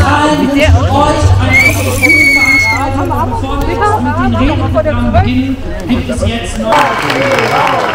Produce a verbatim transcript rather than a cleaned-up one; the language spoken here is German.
allen wünsche ich euch eine gute Veranstaltung. Bevor wir jetzt mit den Redeprogrammen beginnen, gibt es jetzt noch